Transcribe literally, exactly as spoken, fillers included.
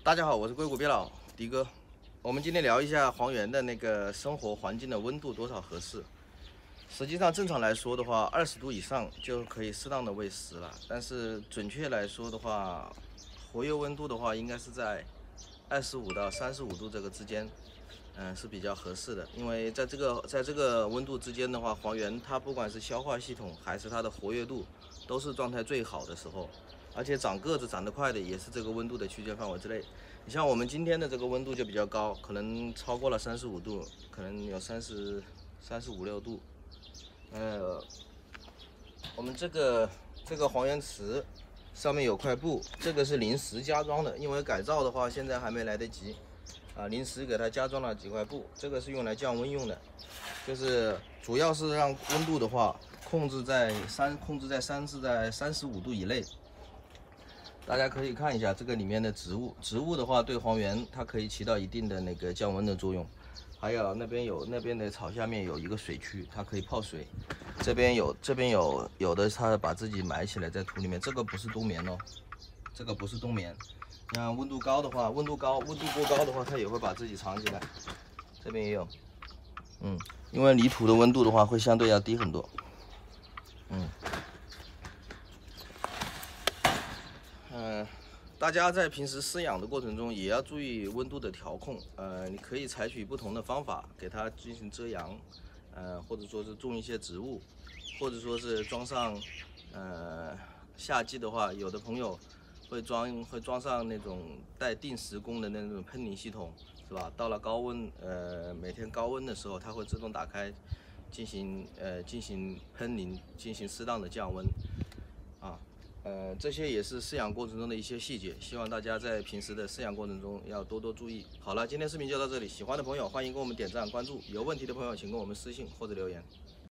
大家好，我是硅谷鳖佬迪哥。我们今天聊一下黄源的那个生活环境的温度多少合适。实际上，正常来说的话，二十度以上就可以适当的喂食了。但是准确来说的话，活跃温度的话，应该是在二十五到三十五度这个之间，嗯，是比较合适的。因为在这个在这个温度之间的话，黄源它不管是消化系统还是它的活跃度，都是状态最好的时候。而且长个子长得快的也是这个温度的区间范围之内。你像我们今天的这个温度就比较高，可能超过了三十五度，可能有三十三十五六度。呃，我们这个这个黄源池上面有块布，这个是临时加装的，因为改造的话现在还没来得及啊，临时给它加装了几块布，这个是用来降温用的，就是主要是让温度的话控制在三控制在三是在三十五度以内。大家可以看一下这个里面的植物，植物的话对黄源它可以起到一定的那个降温的作用。还有那边有那边的草下面有一个水区，它可以泡水。这边有这边有有的它把自己埋起来在土里面，这个不是冬眠哦，这个不是冬眠。那温度高的话，温度高温度过高的话，它也会把自己藏起来。这边也有，嗯，因为离土的温度的话会相对要低很多，嗯。呃，大家在平时饲养的过程中也要注意温度的调控。呃，你可以采取不同的方法给它进行遮阳，呃，或者说是种一些植物，或者说是装上，呃，夏季的话，有的朋友会装会装上那种带定时功能的那种喷淋系统，是吧？到了高温，呃，每天高温的时候，它会自动打开，进行呃进行喷淋，进行适当的降温，啊。呃，这些也是饲养过程中的一些细节，希望大家在平时的饲养过程中要多多注意。好了，今天视频就到这里，喜欢的朋友欢迎给我们点赞关注，有问题的朋友请跟我们私信或者留言。